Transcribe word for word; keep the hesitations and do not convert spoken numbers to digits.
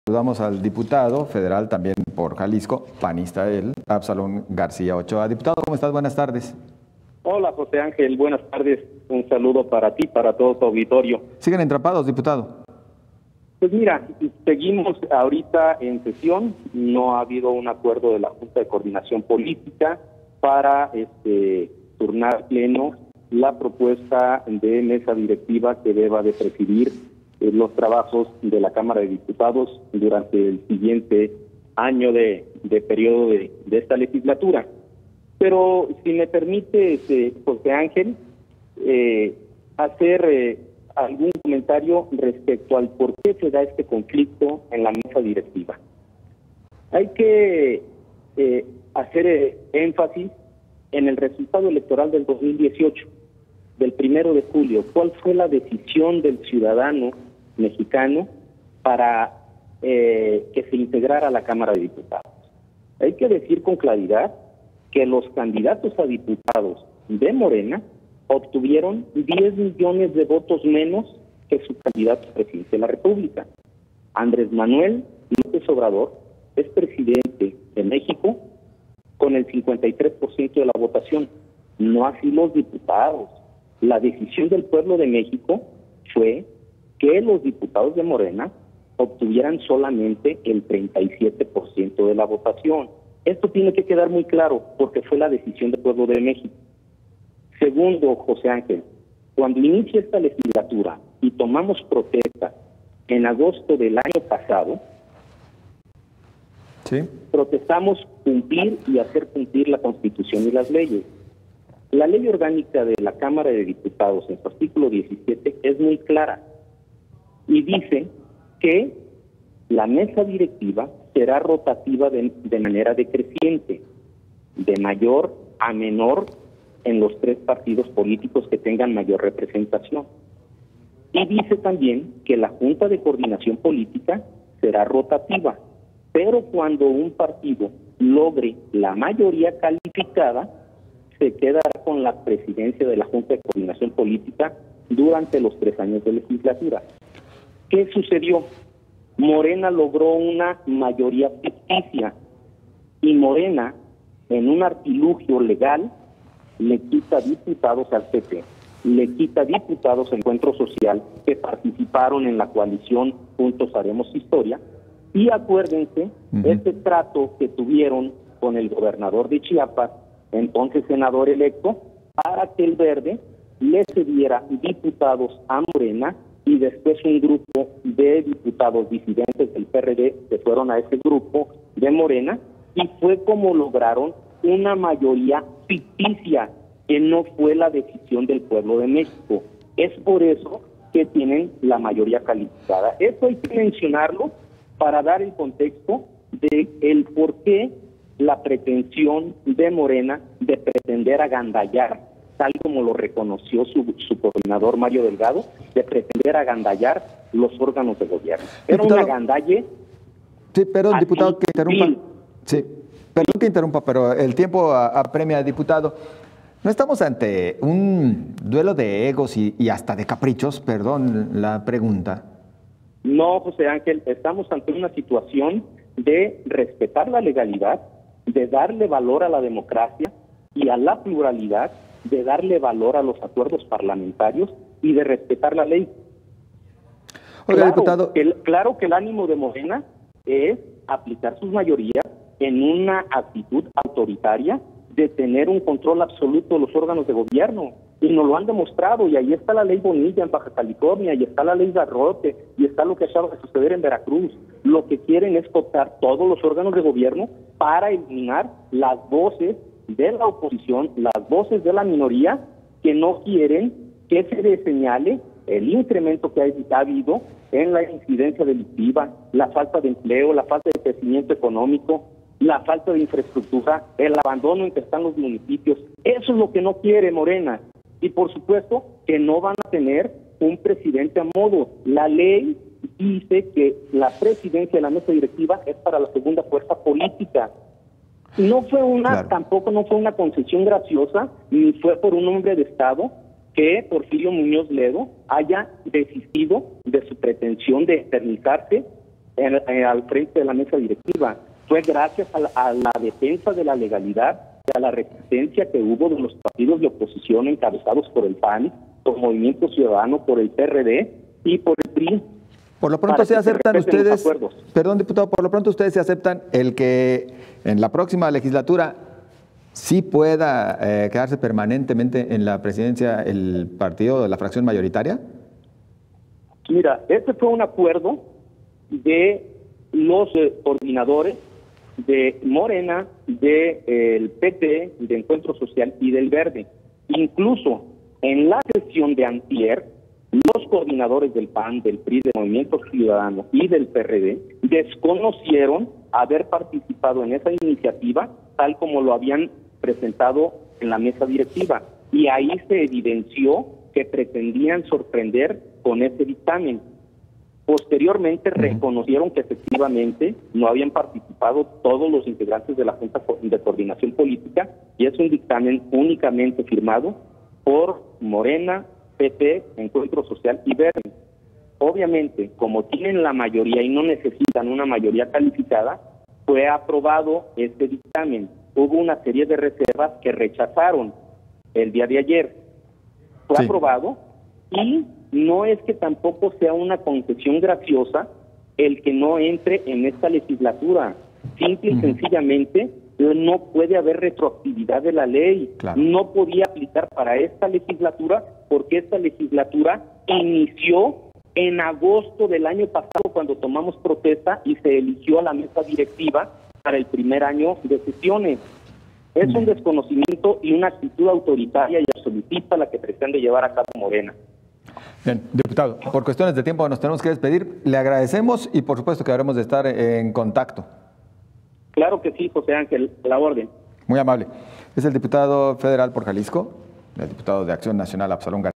Saludamos al diputado federal también por Jalisco, panista él, Absalón García Ochoa. Diputado, ¿cómo estás? Buenas tardes. Hola, José Ángel. Buenas tardes. Un saludo para ti, para todo tu auditorio. ¿Siguen entrapados, diputado? Pues mira, seguimos ahorita en sesión. No ha habido un acuerdo de la Junta de Coordinación Política para este, turnar pleno la propuesta de mesa directiva que deba de presidir eh, los trabajos de la Cámara de Diputados durante el siguiente año de, de periodo de, de esta legislatura. Pero si me permite, este, José Ángel, eh, hacer eh, algún comentario respecto al por qué se da este conflicto en la mesa directiva. Hay que eh, hacer eh, énfasis en el resultado electoral del dos mil dieciocho, del primero de julio. ¿Cuál fue la decisión del ciudadano mexicano para eh, que se integrara a la Cámara de Diputados? Hay que decir con claridad que los candidatos a diputados de Morena obtuvieron diez millones de votos menos que su candidato a presidente de la República. Andrés Manuel López Obrador es presidente de México con el cincuenta y tres por ciento de la votación, no así los diputados. La decisión del pueblo de México fue que los diputados de Morena obtuvieran solamente el treinta y siete por ciento de la votación. Esto tiene que quedar muy claro porque fue la decisión del pueblo de México. Segundo, José Ángel, cuando inicia esta legislatura y tomamos protesta en agosto del año pasado, ¿sí?, protestamos cumplir y hacer cumplir la Constitución y las leyes. La ley orgánica de la Cámara de Diputados, en su artículo diecisiete, es muy clara y dice que la mesa directiva será rotativa de, de manera decreciente, de mayor a menor en los tres partidos políticos que tengan mayor representación. Y dice también que la Junta de Coordinación Política será rotativa, pero cuando un partido logre la mayoría calificada, se quedará con la presidencia de la Junta de Coordinación Política durante los tres años de legislatura. ¿Qué sucedió? Morena logró una mayoría ficticia y Morena, en un artilugio legal, le quita diputados al P P, le quita diputados a Encuentro Social que participaron en la coalición Juntos Haremos Historia. Y acuérdense, uh-huh. este trato que tuvieron con el gobernador de Chiapas, entonces senador electo, para que el Verde le cediera diputados a Morena y después un grupo de diputados disidentes del P R D se fueron a ese grupo de Morena y fue como lograron una mayoría ficticia que no fue la decisión del pueblo de México. Es por eso que tienen la mayoría calificada. Eso hay que mencionarlo para dar el contexto de el por qué la pretensión de Morena de pretender agandallar, tal como lo reconoció su, su coordinador Mario Delgado, de pretender agandallar los órganos de gobierno. Era un agandalle. Sí, perdón, diputado, que interrumpa. Sí, perdón que interrumpa, pero el tiempo apremia, diputado. ¿No estamos ante un duelo de egos y, y hasta de caprichos? Perdón la pregunta. No, José Ángel, estamos ante una situación de respetar la legalidad, de darle valor a la democracia y a la pluralidad, de darle valor a los acuerdos parlamentarios y de respetar la ley. Oiga, claro, diputado. El, claro que el ánimo de Morena es aplicar sus mayorías en una actitud autoritaria de tener un control absoluto de los órganos de gobierno. Y nos lo han demostrado, y ahí está la ley Bonilla en Baja California, y está la ley Garrote, y está lo que acaba de suceder en Veracruz. Lo que quieren es cooptar todos los órganos de gobierno para eliminar las voces de la oposición, las voces de la minoría, que no quieren que se les señale el incremento que ha habido en la incidencia delictiva, la falta de empleo, la falta de crecimiento económico, la falta de infraestructura, el abandono en que están los municipios. Eso es lo que no quiere Morena. Y por supuesto que no van a tener un presidente a modo. La ley dice que la presidencia de la mesa directiva es para la segunda fuerza política. No fue una, claro. tampoco no fue una concesión graciosa, ni fue por un hombre de Estado que Porfirio Muñoz Ledo haya desistido de su pretensión de eternizarse en, en, al frente de la mesa directiva. Fue gracias a la, a la defensa de la legalidad y a la resistencia que hubo de los partidos de oposición encabezados por el P A N, por Movimiento Ciudadano, por el P R D y por el P R I. Por lo pronto se aceptan ustedes, perdón diputado, por lo pronto ustedes se aceptan el que en la próxima legislatura sí pueda eh, quedarse permanentemente en la presidencia el partido de la fracción mayoritaria. Mira, este fue un acuerdo de los eh, coordinadores de Morena, del de, P T, de Encuentro Social y del Verde. Incluso en la sesión de antier, los coordinadores del P A N, del P R I, del Movimiento Ciudadano y del P R D desconocieron haber participado en esa iniciativa tal como lo habían presentado en la mesa directiva. Y ahí se evidenció que pretendían sorprender con ese dictamen. Posteriormente reconocieron que efectivamente no habían participado todos los integrantes de la Junta de Coordinación Política y es un dictamen únicamente firmado por Morena, P T, Encuentro Social y Verde. Obviamente, como tienen la mayoría y no necesitan una mayoría calificada, fue aprobado este dictamen. Hubo una serie de reservas que rechazaron el día de ayer. Fue sí. aprobado y no es que tampoco sea una concesión graciosa el que no entre en esta legislatura. Simple y uh-huh. sencillamente no puede haber retroactividad de la ley. Claro. No podía aplicar para esta legislatura porque esta legislatura inició en agosto del año pasado cuando tomamos protesta y se eligió a la mesa directiva para el primer año de sesiones. Es uh-huh. un desconocimiento y una actitud autoritaria y absolutista la que pretende llevar a cabo Morena. Bien, diputado, por cuestiones de tiempo nos tenemos que despedir. Le agradecemos y por supuesto que habremos de estar en contacto. Claro que sí, José Ángel, la orden. Muy amable. Es el diputado federal por Jalisco, el diputado de Acción Nacional, Absalón García.